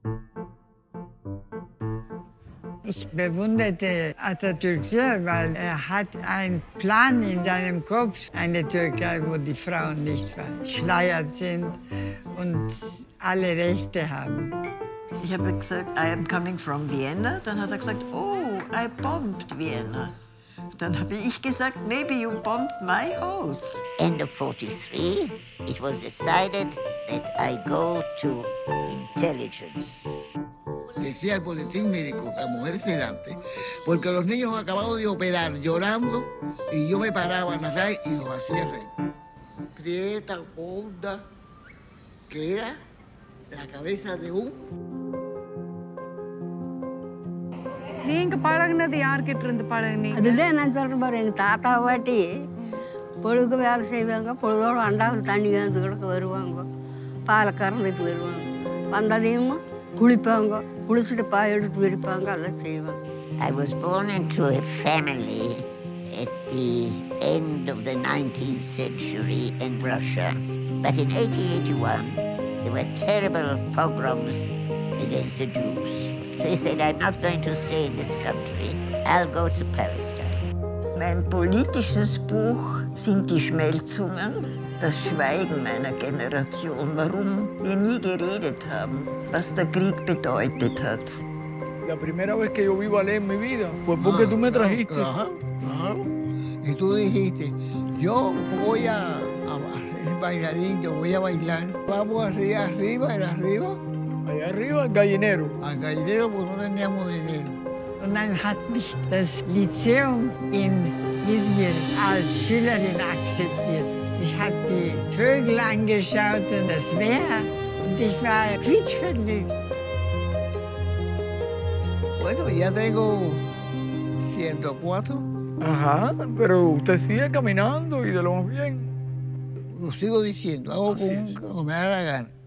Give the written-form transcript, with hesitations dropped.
Ich bewunderte Atatürk sehr, weil er hat einen Plan in seinem Kopf. Eine Türkei, wo die Frauen nicht verschleiert sind und alle Rechte haben. Ich habe gesagt, I am coming from Vienna. Dann hat er gesagt, oh, I bombed Vienna. Dann habe ich gesagt, maybe you bombed my house. End of 43, it was decided that I go to intelligence. Decía el boletín médico, la mujer sedante, porque los niños acabados de operar llorando y yo me paraba en la calle y los hacía reír. Prieta, gorda, que era la cabeza de un... நீங்க பழகுனது யார்கிட்ட இருந்து பழகுனீங்க? அதுதான் நான் சொல்றேன் பாரு, எங்கள் தாத்தா பாட்டி பொழுதுக்கு வேலை செய்வாங்க, பொழுதோடு அண்டாவில் தண்ணி காய்ச்சி கிடக்க வருவாங்க, பாலை கறந்துட்டு வருவாங்க, வந்ததையும் குளிப்பாங்க, குளிச்சுட்டு பாய் எடுத்து விரிப்பாங்க, எல்லாம் செய்வாங்க. I was born into a family at the end of the 19th century in Russia. But in 1881, there were terrible pogroms against the Jews. So he said, I'm not going to stay in this country. I'll go to Palestine. Mein politisches Buch sind die Schmelzungen, das Schweigen meiner Generation, warum wir nie geredet haben, was der Krieg bedeutet hat. La primera vez que yo vi ballet en mi vida fue porque tú me trajiste. Claro. Y tú dijiste, yo voy a ser bailarín, yo voy a bailar. Vamos hacia arriba, en arriba. Allá arriba, el gallinero. Al gallinero, pues no teníamos dinero. Und dann hat mich das Lyzeum in Izmir als Schülerin akzeptiert. Ich habe die Vögel angeschaut und das Meer und ich war quietschverliebt. Bueno, ya tengo 104. Ajá, pero usted sigue caminando y de lo más bien. Lo sigo diciendo, hago como me da la gana.